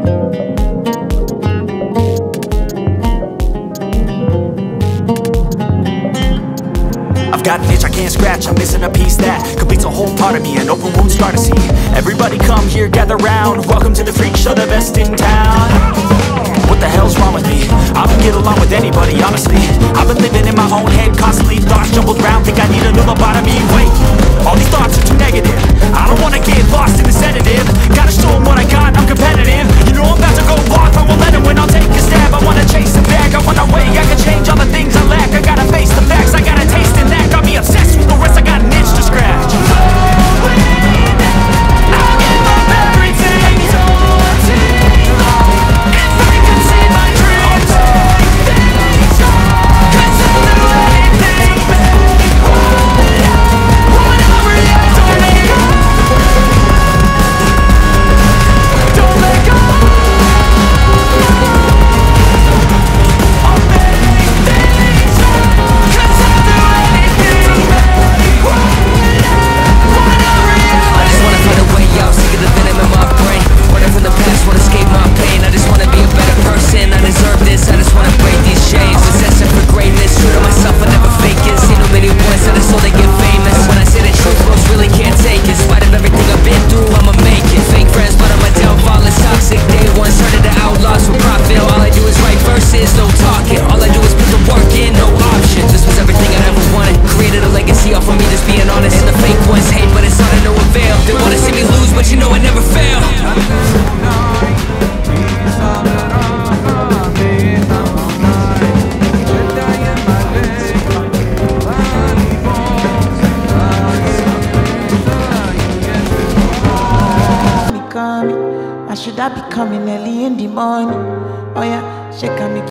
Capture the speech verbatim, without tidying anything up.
Got an itch I can't scratch, I'm missing a piece that completes a whole part of me, an open wound scar to see. Everybody come here, gather round, welcome to the freak show, the best in town. What the hell's wrong with me? I don't get along with anybody, honestly. I've been living in my own head constantly, thoughts jumbled round, think I need a new lobotomy. Wait, all these thoughts are too negative, I don't wanna get lost in the sedative. Gotta show them what I got, I'm competitive. You know I'm about to go off, I won't let them win, I'll take a stab. I wanna chase the bag, I wanna weigh, I can change all the things I lack. I gotta face the facts, I gotta taste in that. Got me obsessed with the rest, I got an itch to scratch. I'll give up everything, don't take long. If I can see my dreams, things cause I'll do anything. Whatever you don't let go, don't let go. I'll make things cause I'll do anything. I just wanna find a way out, sick of the venom in my brain. Running from the past, wanna escape my pain. I just wanna be a better person, I deserve this. I just wanna break these chains. Possessing for greatness, true to myself, I never fake it. See no many boys, I just so they get famous. And when I say the truth, most really can't take it. In spite of everything I've been through, I'ma make it. Fake friends, but on my downfall is toxic. Day one, started the outlaws for profit. All I do is write verses, no talking. All I do is put the work in, no options. This was everything I ever wanted. Created a legacy off of me, just being honest. And the fake ones hate, but it's all to no avail. They wanna see me lose, but you know I never fail. Should I be coming early in the morning? Oh yeah, she can make